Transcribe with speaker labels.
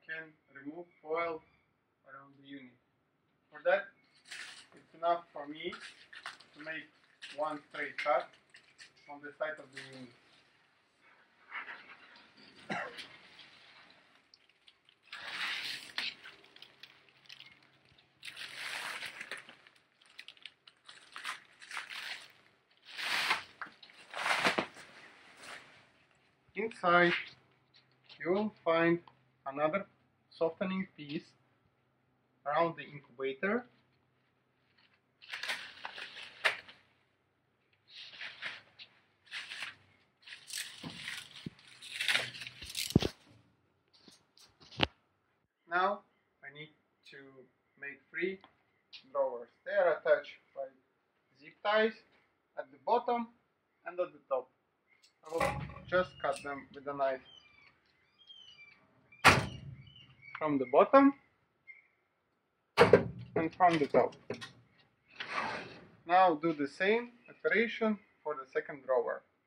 Speaker 1: can remove foil around the unit. For that, it's enough for me to make one straight cut on the side of the unit. Inside, you will find another softening piece around the incubator. Now I need to make 3 drawers. They are attached by zip ties at the bottom and at the top. I will just cut them with a knife from the bottom and from the top. Now do the same operation for the second drawer.